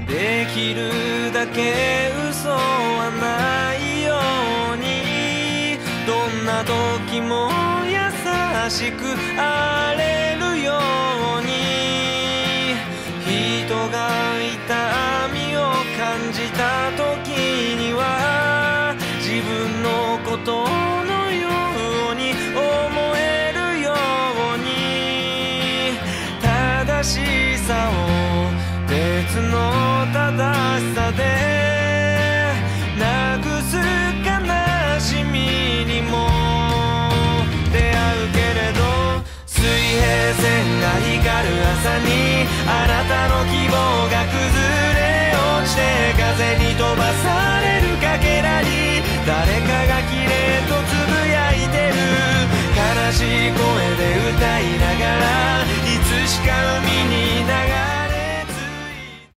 できるだけ嘘はないように、どんな時も優しくあれるように、人が痛みを感じた時には自分のことのように思えるように、正しさを別の正しさでなくす悲しみにも出会うけれど、水平線が光る朝にあなたの希望が崩れ落ちて、風に飛ばされるかけらに誰かが綺麗とつぶやいてる、悲しい声で歌いながらいつしか海に流れ